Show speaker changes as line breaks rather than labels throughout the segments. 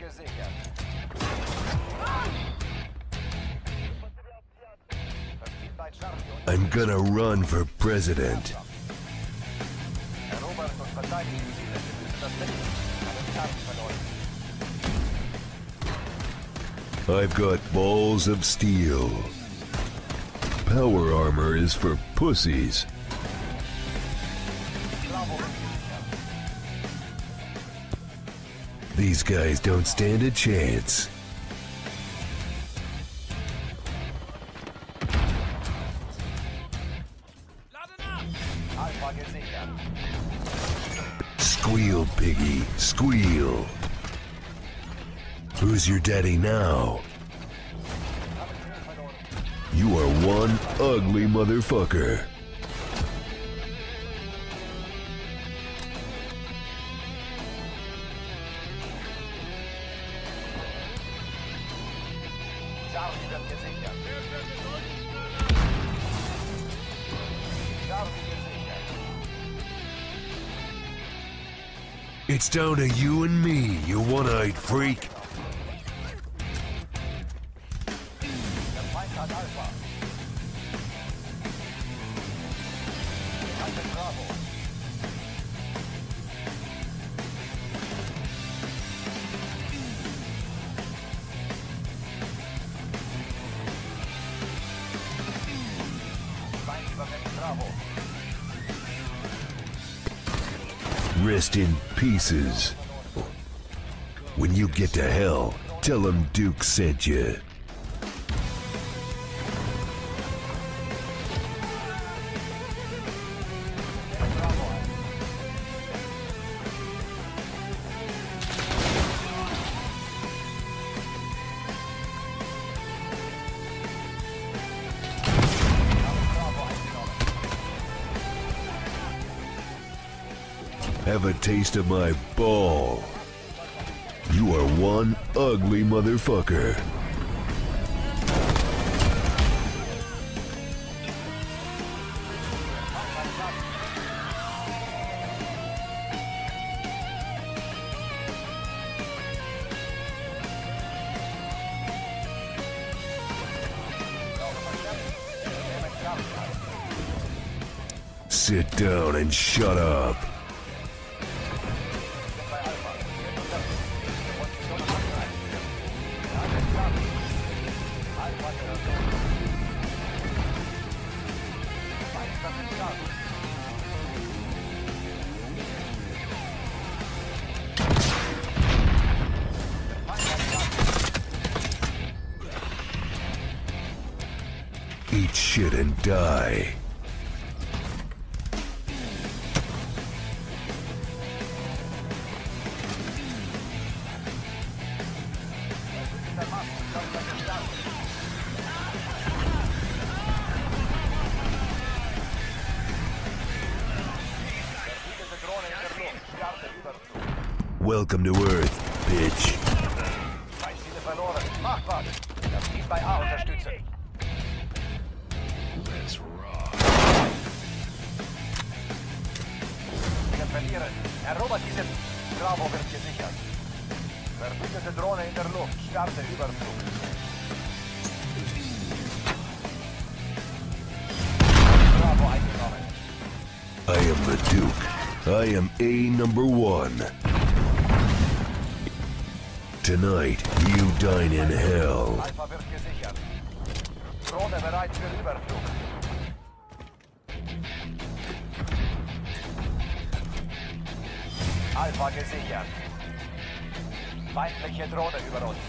gesichert.
I'm gonna run for president.
Erobert und verteidigen Ziele. Wir müssen das Mittel. Einen Kampf verloren.
I've got balls of steel. Power armor is for pussies. These guys don't stand a chance.
Alpha gesichert.
Squeal, piggy, squeal. Who's your daddy now? You are one ugly motherfucker.
Charlie wird gesichert. Charlie gesichert.
It's down to you and me, you one-eyed freak.
Der Feind hat Alpha. Haltet Bravo. Feind übernimmt Bravo.
Rest in pieces. When you get to hell, tell him Duke sent you.
Bravo ein. Bravo eingenommen.
Have a taste of my ball. You are one ugly motherfucker. Sit down and shut up. Eat shit and die. Welcome to Earth, bitch.
Feindziele verloren. Macht was. Das Team bei A unterstützen. Wir verlieren. Erobert diese. Bravo wird gesichert. Verbündete Drohne in der Luft. Starte Überflug. Bravo eingenommen.
I am the Duke. I am A#1. Tonight, you dine in hell.
Alpha wird gesichert. Drohne bereit für Überflug. Alpha gesichert. Feindliche Drohne über uns.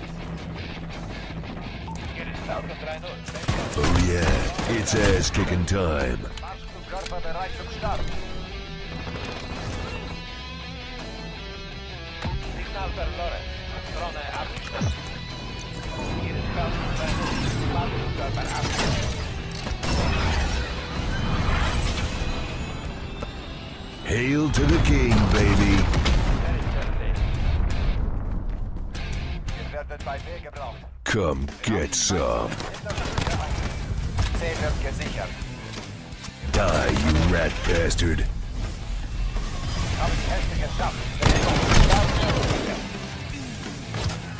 Falcon 3-0.
Oh yeah, it's ass-kicking time.
Marschflugkörper bereit zum Start. Signal verloren. Drohne abgeschlossen. Hier ist Falcon 3-0. Marschflugkörper abgeschlossen.
Hail to the king, baby.
Wir werden bei B gebraucht.
Come get some.
C wird gesichert.
Die, you rat bastard.
Haben die Hälfte geschafft. Bewegung.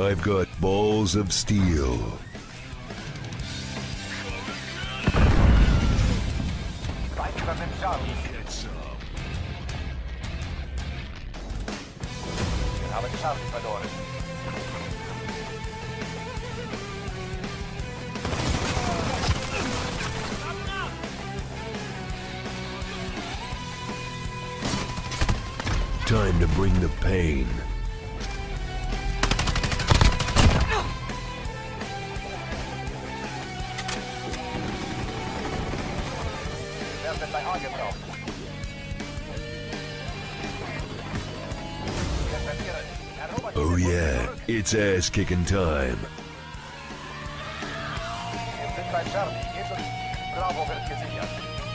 I've got balls of steel.
Feind übernimmt Charlie. Wir haben Charlie verloren.
Time to bring the pain.
Wer wird bei A gebraucht? Wir verlieren. Erobert
Oh
diese
yeah,
Brücke zurück.
it's ass-kicking time.
Wir sind bei Charlie. Insel Bravo wird gesichert.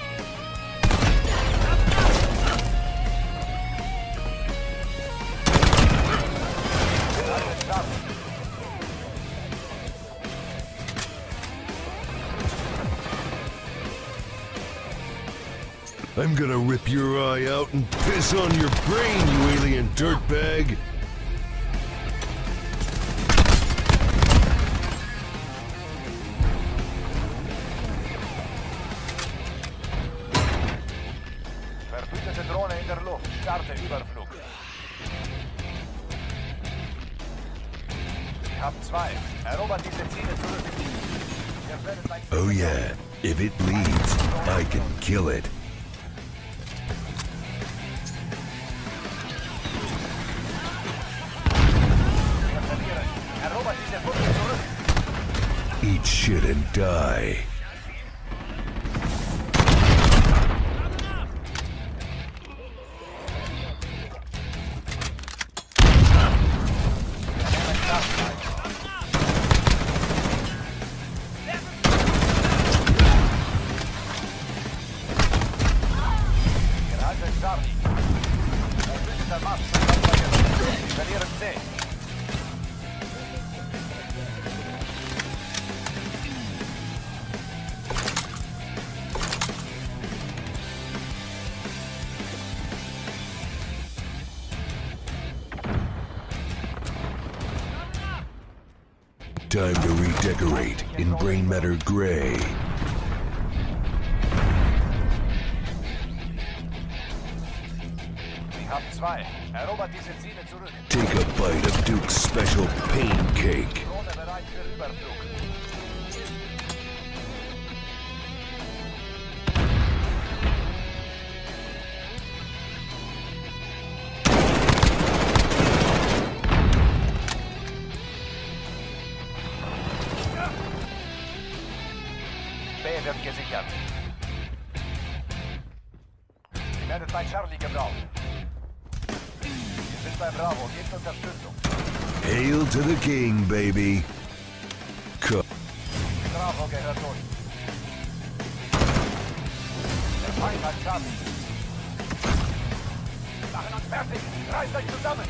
Geraldet Charlie.
I'm gonna rip your eye out and piss on your brain, you alien dirtbag!
Verbündete Drohne in der Luft. Starte Überflug. Wir haben zwei. Erobert diese Ziele zurück. Ihr werdet gleich sehen.
Oh yeah, if it bleeds, I can kill it.
Wir verlieren. Erobert diese Brücke zurück.
Eat shit and die.
Geraldet Charlie. Verbündeter Marsch. Wir verlieren C.
Time to redecorate in Brain Matter Gray.
Sie haben zwei. Erobert diese Ziele zurück.
Take a bite of Duke's special pain cake.
Drohne bereit für Überflug. B wird gesichert. Sie werden bei Charlie gebraucht. Wir sind bei Bravo. Gebt Unterstützung.
Hail to the king, baby.
Bravo gehört uns. Der Feind hat Charlie. Machen uns fertig. Reißt euch zusammen.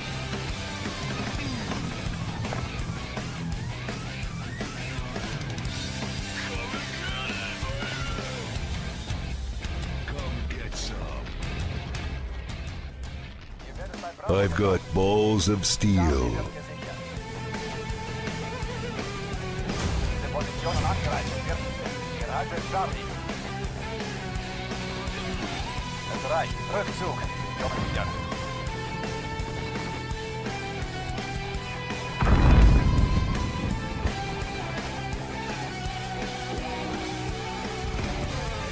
Ihr werdet bei Bravo
I've got balls of
Charlie
steel.
wird gesichert. Diese Positionen angreifen wird. Geraldet Charlie. Es reicht. Rückzug. Dominieren.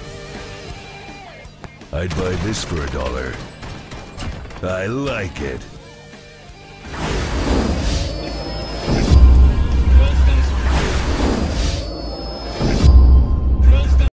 I'd buy this for $1. I like it.